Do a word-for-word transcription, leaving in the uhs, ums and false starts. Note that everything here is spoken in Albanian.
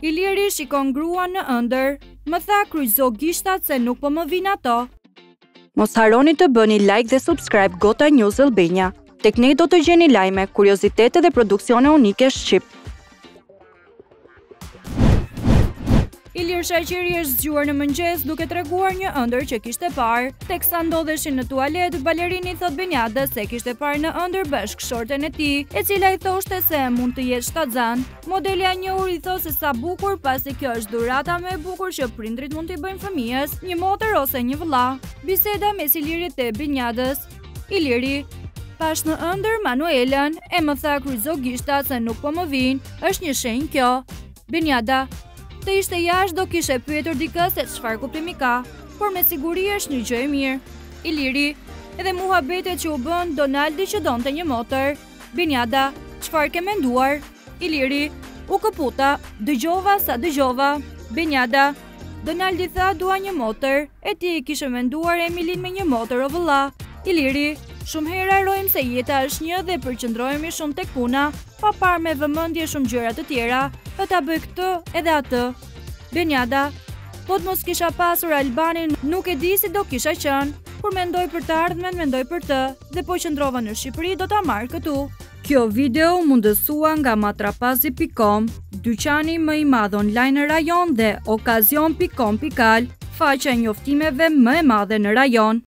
Iliri shikon gruan në ëndër, më tha kryqëzo gishtat se nuk po më vin ato. Mos harroni të bëni like dhe subscribe Gota News Albania. Tek ne do të gjeni lajme, kuriozitete dhe produksione unike shqip. Ilir Shaqiri është zgjuar në mëngjes duke treguar një ëndër që kishte parë. Teksa ndodheshin në tualet, balerini thot Benjada se kishte parë në ëndër bashkëshorten e tij, e cila i thoshte se mund të jetë shtatzan. Modelja e njohur i thos se sa bukur, pasi kjo është dhurata më e bukur që prindrit mund t'i bëjnë fëmijës, një motër ose një vëlla. Biseda mes Ilirit e Benjadës. Iliri: "Pash në ëndër Manuelën, e më tha kryqëzo gishtat se nuk po më vin, është një shenjë kjo." Benjada: "Të ishte jashtë do kishe pyetur dikë se çfarë kuptimi ka, por me siguri është një gjë e mirë." Iliri: "Edhe muhabetet që u bën Donaldi që donte një motër." Benjada: "Çfarë ke menduar?" Iliri: "U këputa, dëgjova sa dëgjova." Benjada: "Donaldi tha dua një motër, e ti kishe menduar Emilin me një motër o vëlla." Iliri: "Shumë herë harrojmë se jeta është një dhe përqendrohemi shumë tek puna, pa parë me vëmendje shumë gjëra të tjera, do ta bëj këtë edhe atë." Benjada: "Po të mos kisha pasur Albanin, nuk e di si do kisha qenë. Kur mendoj për të ardhmen, mendoj për të, dhe po qëndrova në Shqipëri do ta marr këtu." Kjo video mundësua nga matrapazi pikë com, dyqani më i madh online në rajon dhe okazion pikë com pikë al, faqja e njoftimeve më e madhe në rajon.